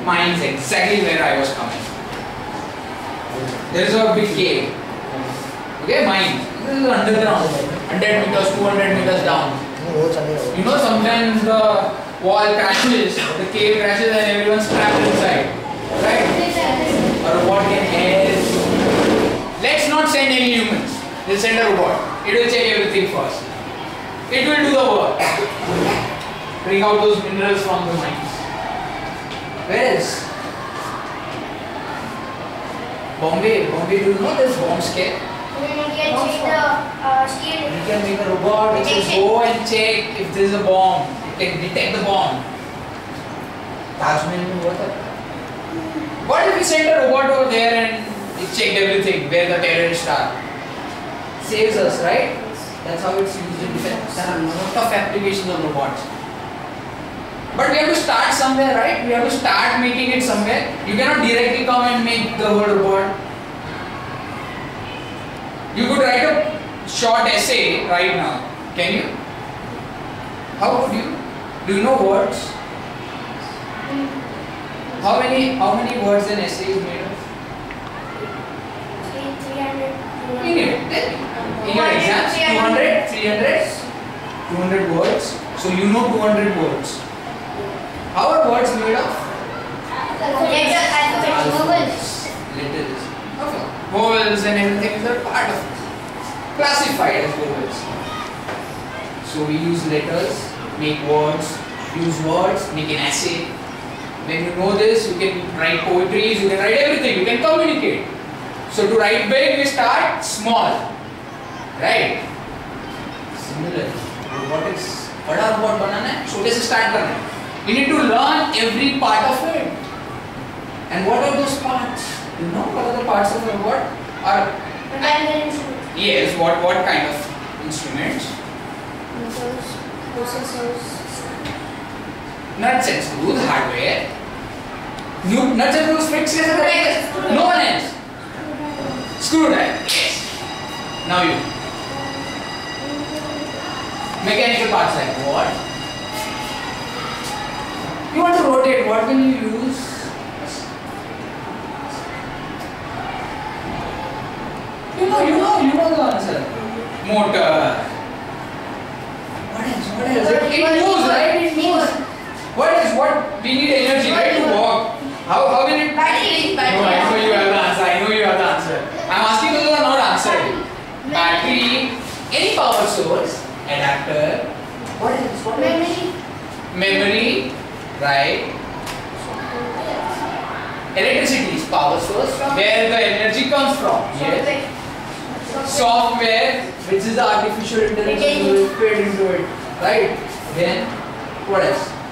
mines exactly where I was coming. There is a big cave. Okay, mine. This is underground. 100 meters, 200 meters down. You know, sometimes the wall crashes, the cave crashes, and everyone's trapped inside. Right? A robot can help. Let's not send any humans. We'll send a robot. It will check everything first. It will do the work. Bring out those minerals from the mines. Where is Bombay? Bombay, do you know there's bomb scare? You can make a robot which will go and check if there is a bomb. It can detect the bomb. Taj Mahal mein hua tha. What if we send a robot over there and it checked everything where the terrorists are? Saves us, right? That's how it's used in defense. There are a lot of applications of robots. But we have to start somewhere, right? We have to start making it somewhere. You cannot directly come and make the whole robot. You could write a short essay right now. Can you? How would you? Do you know words? How many words an essay is made of? 300. In your exams, 200 words. So you know 200 words. How are words made of? Letters. Okay. Vowels and everything is a part of it. Classified as vowels. So we use letters, make words, use words, make an essay. When you know this, you can write poetry, you can write everything, you can communicate. So to write big, we start small. Right? Similarly, robotics, बड़ा robot बनाना है, छोटे से start करना है. We need to learn every part of it. And what are those parts? You know what are the parts of a robot? Yes, what kind of instruments? Motors, processors. Nuts and screws, hardware. Nuts and screws fixed कैसे करेंगे? No one else. Screwdriver. Yes. Now you. Mechanical parts like what? You want to rotate, what will you use? You know the answer. Motor. What else? It moves, right? It moves. What else? What? We need energy, right, to walk. How will it? Battery. No, I know you have the answer. I'm asking those who are not answering. Battery, any power source, adapter. What else? Memory, right? Electricity is power source where the energy comes from. Yes. Software, which is the artificial intelligence, will fit into it, right? Then what else?